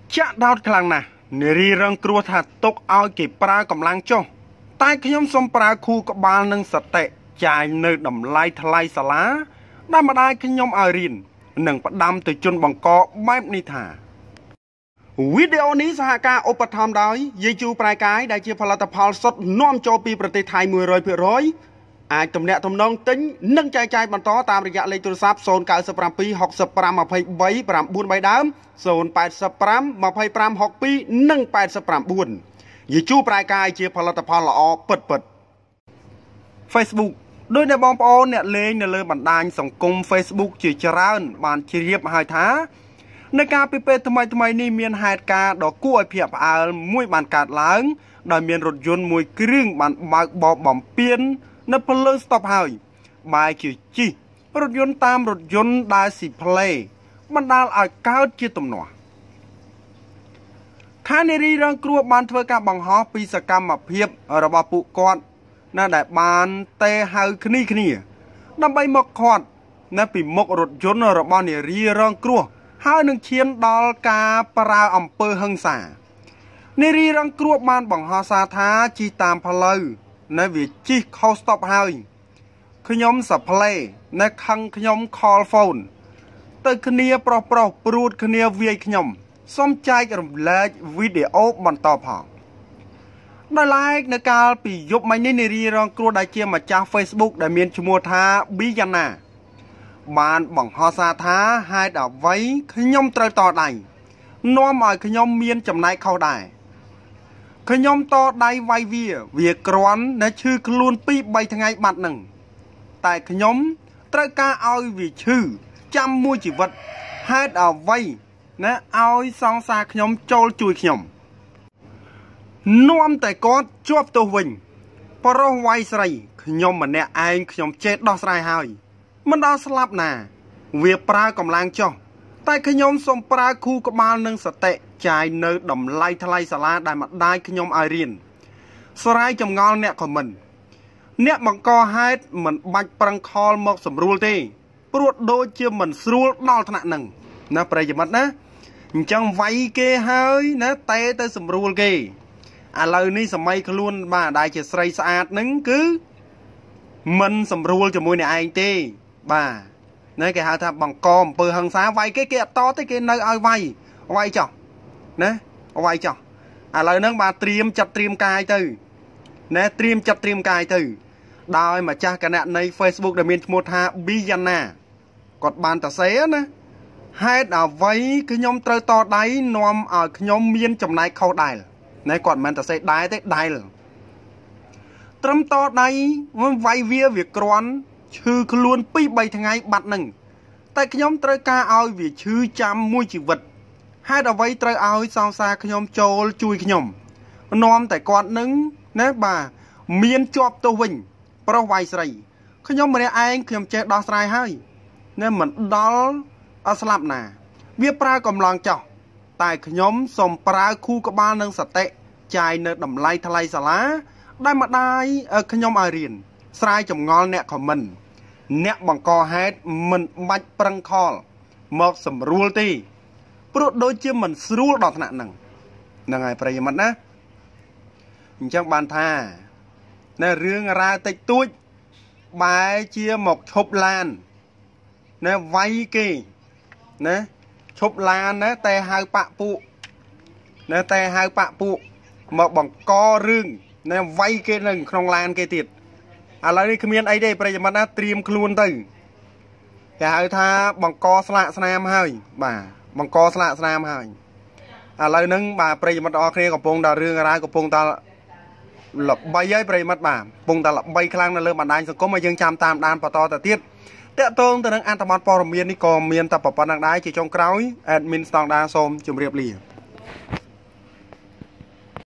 ចាក់ដោតខ្លាំងណាស់នារីរងគ្រោះថាຕົកឲ្យគេប្រើកម្លាំងចុះតែខ្ញុំសូមប្រើខួរក្បាលនិងសតិចាយនៅតម្លៃថ្លៃសាលាដែលម្ដាយខ្ញុំឲ្យរៀននិងផ្ដាំទៅជនបង្កបែបនេះថាវីដេអូនេះសហការឧបត្ថម្ភដោយយាយជូប្រែកាយដែលជាផលិតផលសុទ្ធនាំចូលពីប្រទេសថៃ 100% អាចទំនាក់ទំនងទិញនិងចែកចាយបន្តតាមរយៈលេខទូរស័ព្ទ 097 65 23 93 ដើម 085 25 62 និង 89 យាយជូប្រែកាយជាផលិតផលល្អពិតៗ Facebook ដោយដែលបងប្អូនអ្នកលេងនៅលើបណ្ដាញសង្គម Facebook ជាច្រើនបានជ្រាបហើយថានៅការពីពេលថ្មីនេះមានហេតុការណ៍ដ៏គួរឲ្យភ្ញាក់ផ្អើលមួយបានកើតឡើងដោយមានរថយន្តមួយគ្រឿងបានបើកបបបំពេញនៅផ្លូវស្តុបហើយបែរជាជិះរថយន្តតាមរថយន្តដែលស៊ីផ្លេបណ្ដាលឲ្យកើតជាទំនាស់ខាងនារីរងគ្រោះបានធ្វើការបង្ហោះពីសកម្មភាពរបស់ពួកគាត់ណាដែលបានតេហៅគ្នាដើម្បីមកខាត់នៅពីមុខរថយន្តរបស់នារីរងគ្រោះហើយនឹងឈានដល់ការប្រើអំពើហិង្សានារីរងគ្រោះបានបង្ហោះសារថាជិះតាមផ្លូវនៅវាជិះខុសស្តុបហើយខ្ញុំសាផ្លេនៅខឹងខ្ញុំ call phone ទៅគ្នាប្រុសព្រួតគ្នាវាយខ្ញុំសូមចែករំលែកវីដេអូបន្តផងដោយឡែកនៅកាលពីយប់មិញនេះនារីរងគ្រោះដែលជាម្ចាស់ Facebook ដែលមានឈ្មោះថាប៊ីយ៉ាណាបានបង្ហោះសារថាហេតុអ្វីខ្ញុំត្រូវតដៃនាំឲ្យខ្ញុំមានចំណែកខុសដែរខ្ញុំតដៃវាយវាគ្រាន់តែឈឺខ្លួន 2-3 ថ្ងៃបាត់នឹងតែខ្ញុំត្រូវការឲ្យវាឈឺចាំមួយជីវិតហេតុអ្វីណាឲ្យសង្សារខ្ញុំចូលជួយខ្ញុំនាំតែគាត់ជាប់ទោសវិញប្រុសវាយស្រីខ្ញុំម្នាក់ឯងខ្ញុំចេះដោះស្រាយហើយមិនដល់ស្លាប់ណាវាប្រើកម្លាំងចុះតែខ្ញុំសូមប្រើខួរក្បាលនិងសតិចាយនៅតម្លៃថ្លៃសាលាដែលម្ដាយខ្ញុំឲ្យរៀនស្រ័យចម្ងល់អ្នកខមមិនអ្នកបង្កហេតុមិនបាច់ប្រឹងខលមកស្រួលទេព្រោះដូចជាមិនស្រួលដល់ថ្នាក់នឹងណាប្រិយមិត្តណាអញ្ចឹងវាយគេហើយណាតែទៅស្រួលគេឥឡូវនេះសម័យខ្លួនបាទដែលជាស្រីស្អាតហ្នឹងគឺមិនស្រួលជាមួយអ្នកឯងទេបាទណាគេហៅថាបង្កអំពើហិង្សាវាយគេអត់តទេគេនៅឲ្យវាយចោះណាវាយចោះឥឡូវហ្នឹងបាទត្រៀមចាត់ត្រៀមកាយទៅណាត្រៀមចាត់ត្រៀមកាយទៅដោយម្ចាស់គណនី Facebook ដែលមានឈ្មោះថាប៊ីយ៉ាណាគាត់បានតសេណាហេតុអ្វីខ្ញុំត្រូវតដៃនាំឲ្យខ្ញុំមានចំណែកខុសដែរណែគាត់មិនតសេដែរទេដែរត្រឹមតដៃវាយវាគ្រាន់ឈឺខ្លួន 2-3 ថ្ងៃបាត់នឹងតែខ្ញុំត្រូវការឲ្យវាឈឺចាំមួយជីវិតហេតុអ្វីត្រូវឲ្យសង្សារខ្ញុំចូលជួយខ្ញុំនាំតែគាត់នឹងណាបាទមានជាប់ទោសវិញប្រុសវាយស្រីខ្ញុំម្នាក់ឯងខ្ញុំចេះដោះស្រាយហើយណាមិនដល់អត់ស្លាប់ណាវាប្រើកម្លាំងចោះតែខ្ញុំសូមប្រើខួរក្បាលនិងសតិចាយនៅតម្លៃថ្លៃសាលាដែលម្ដាយខ្ញុំឲ្យរៀនស្រាយចម្ងល់អ្នកខមមិនអ្នកបង្កហេតុមិនបាច់ប្រឹងខលមកស្រួលទេព្រោះដូចជាមិនស្រួលដល់ថ្នាក់ហ្នឹងហើយប្រិយមិត្តណាអញ្ចឹងបានថានៅរឿងរ៉ាវតិចតួចបែរជាមកឈប់ឡានណាវាយគេណាឈប់ឡានណាតែហៅបាក់ពួកណាតែហៅបាក់ពួកមកបង្ករឿងណាវាយគេនៅក្នុងឡានគេទៀតឥឡូវនេះគ្មានអីទេប្រិយមិត្តណាត្រៀមខ្លួនទៅគេហៅថាបង្កស្លាកស្នាមហើយបាទបង្កស្លាកស្នាមហើយឥឡូវហ្នឹងបាទប្រិយមិត្តអរគ្នាកំពុងតែរឿងរ៉ាវកំពុងតែល្បីហើយប្រិយមិត្តបាទកំពុងតែល្បីខ្លាំងនៅលើបណ្ដាញសង្គមហើយយើងចាំតាមដានបន្តទៅទៀតតកតងទៅនឹងអត្ថបទព័ត៌មាននេះក៏មានតែប៉ុណ្្នឹងដែរជាចុងក្រោយ admin ស្តង់ដារសូមជម្រាបលា